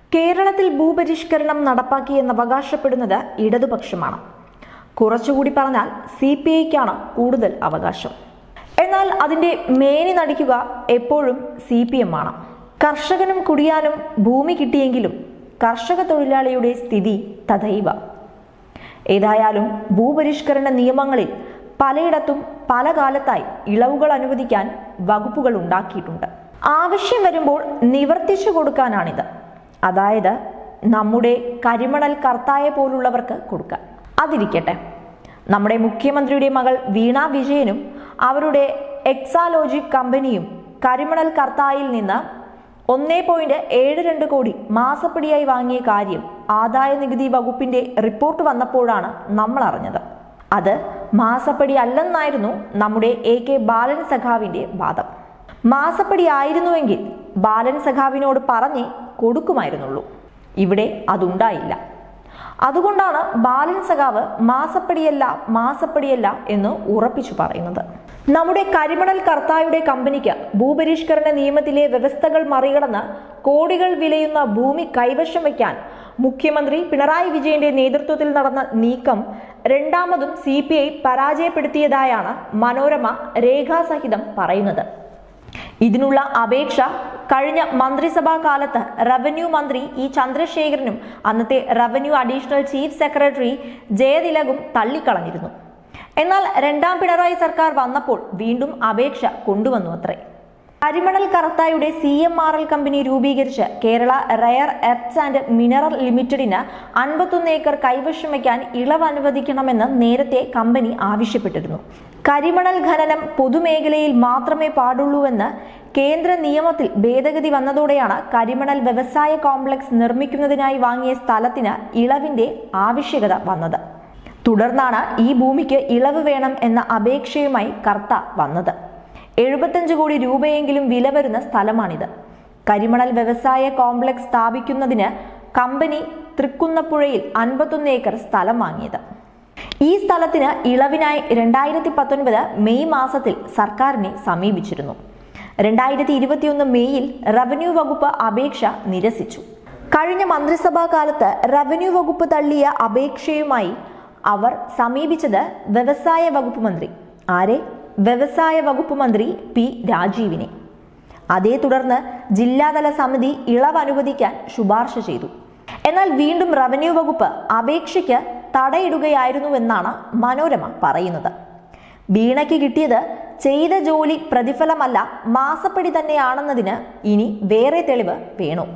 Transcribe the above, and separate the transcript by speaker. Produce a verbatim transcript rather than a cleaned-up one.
Speaker 1: കേരളത്തിൽ ഭൂപരിഷ്കരണം നടപ്പാക്കിയെന്ന് അവകാശപ്പെടുന്നത് ഇടതുപക്ഷമാണ്. കുറച്ചുകൂടി പറഞ്ഞാൽ സി പി ഐക്കാണ് കൂടുതൽ അവകാശം. എന്നാൽ അതിന്റെ മേനി നടിക്കുക എപ്പോഴും സി പി എം ആണ്. കർഷകനും കുടിയാനും ഭൂമി കിട്ടിയെങ്കിലും കർഷക തൊഴിലാളിയുടെ സ്ഥിതി തഥൈവ. ഏതായാലും ഭൂപരിഷ്കരണ നിയമങ്ങളിൽ പലയിടത്തും പല കാലത്തായി ഇളവുകൾ അനുവദിക്കാൻ വകുപ്പുകൾ ഉണ്ടാക്കിയിട്ടുണ്ട്. ആവശ്യം വരുമ്പോൾ നിവർത്തിച്ചു കൊടുക്കാനാണിത്. അതായത് നമ്മുടെ കരിമണൽ കർത്തായെ പോലുള്ളവർക്ക് കൊടുക്കാൻ. അതിരിക്കട്ടെ, നമ്മുടെ മുഖ്യമന്ത്രിയുടെ മകൾ വീണ വിജയനും അവരുടെ എക്സാലോജിക് കമ്പനിയും കരിമണൽ കർത്തായിൽ നിന്ന് ഒന്നേ പോയിന്റ് ഏഴ് രണ്ട് കോടി മാസപ്പടിയായി വാങ്ങിയ കാര്യം ആദായ നികുതി വകുപ്പിന്റെ റിപ്പോർട്ട് വന്നപ്പോഴാണ് നമ്മൾ അറിഞ്ഞത്. അത് മാസപ്പടി അല്ലെന്നായിരുന്നു നമ്മുടെ എ കെ ബാലൻ സഖാവിന്റെ വാദം. മാസപ്പടി ആയിരുന്നുവെങ്കിൽ ബാലൻ സഖാവിനോട് പറഞ്ഞേ കൊടുക്കുമായിരുന്നുള്ളൂ. ഇവിടെ അതുണ്ടായില്ല. അതുകൊണ്ടാണ് ബാലൻ സഖാവ് മാസപ്പടിയല്ല മാസപ്പടിയല്ല എന്ന് ഉറപ്പിച്ചു പറയുന്നത്. നമ്മുടെ കരിമണൽ കർത്തായുടെ കമ്പനിക്ക് ഭൂപരിഷ്കരണ നിയമത്തിലെ വ്യവസ്ഥകൾ മറികടന്ന് കോടികൾ വിലയുന്ന ഭൂമി കൈവശം വയ്ക്കാൻ മുഖ്യമന്ത്രി പിണറായി വിജയന്റെ നേതൃത്വത്തിൽ നടന്ന നീക്കം രണ്ടാമതും സി പി ഐ പരാജയപ്പെടുത്തിയതായാണ് മനോരമ രേഖാസഹിതം പറയുന്നത്. ഇതിനുള്ള അപേക്ഷ കഴിഞ്ഞ മന്ത്രിസഭാ കാലത്ത് റവന്യൂ മന്ത്രി ഇ ചന്ദ്രശേഖരനും അന്നത്തെ റവന്യൂ അഡീഷണൽ ചീഫ് സെക്രട്ടറി ജയതിലകും തള്ളിക്കളഞ്ഞിരുന്നു. എന്നാൽ രണ്ടാം പിണറായി സർക്കാർ വന്നപ്പോൾ വീണ്ടും അപേക്ഷ കൊണ്ടുവന്നു അത്രേ. കരിമണൽ കർത്തായുടെ C M R L company രൂപീകരിച്ച് Kerala rare earths and mineral ലിമിറ്റഡിന് അൻപത്തൊന്ന് ഏക്കർ കൈവശം വയ്ക്കാൻ ഇളവ് അനുവദിക്കണമെന്ന് നേരത്തെ കമ്പനി ആവശ്യപ്പെട്ടിരുന്നു. കരിമണൽ ഖനനം പൊതുമേഖലയിൽ മാത്രമേ പാടുള്ളൂവെന്ന് കേന്ദ്ര നിയമത്തിൽ ഭേദഗതി വന്നതോടെയാണ് കരിമണൽ വ്യവസായ കോംപ്ലക്സ് നിർമ്മിക്കുന്നതിനായി വാങ്ങിയ സ്ഥലത്തിന് ഇളവിന്റെ ആവശ്യകത വന്നത്. തുടർന്നാണ് ഈ ഭൂമിക്ക് ഇളവ് വേണം എന്ന അപേക്ഷയുമായി കർത്ത വന്നത്. എഴുപത്തഞ്ച് കോടി രൂപയെങ്കിലും വില വരുന്ന സ്ഥലമാണിത്. കരിമണൽ വ്യവസായ കോംപ്ലക്സ് സ്ഥാപിക്കുന്നതിന് കമ്പനി തൃക്കുന്നപ്പുഴയിൽ അൻപത്തൊന്ന് ഏക്കർ സ്ഥലം വാങ്ങിയത്. ഈ സ്ഥലത്തിന് ഇളവിനായി രണ്ടായിരത്തി പത്തൊൻപത് മെയ് മാസത്തിൽ സർക്കാരിനെ സമീപിച്ചിരുന്നു. രണ്ടായിരത്തി ഇരുപത്തിയൊന്ന് മെയ്യിൽ റവന്യൂ വകുപ്പ് അപേക്ഷ നിരസിച്ചു. കഴിഞ്ഞ മന്ത്രിസഭാ കാലത്ത് റവന്യൂ വകുപ്പ് തള്ളിയ അപേക്ഷയുമായി അവർ സമീപിച്ചത് വ്യവസായ വകുപ്പ് മന്ത്രി ആരെ വ്യവസായ വകുപ്പ് മന്ത്രി പി രാജീവിനെ. അതേ തുടർന്ന് ജില്ലാതല സമിതി ഇളവ് അനുവദിക്കാൻ ശുപാർശ ചെയ്തു. എന്നാൽ വീണ്ടും റവന്യൂ വകുപ്പ് അപേക്ഷയ്ക്ക് തടയിടുകയായിരുന്നുവെന്നാണ് മനോരമ പറയുന്നത്. വീണയ്ക്ക് കിട്ടിയത് ചെയ്ത ജോലി പ്രതിഫലമല്ല മാസപ്പടി തന്നെയാണെന്നതിന് ഇനി വേറെ തെളിവ് വേണോ?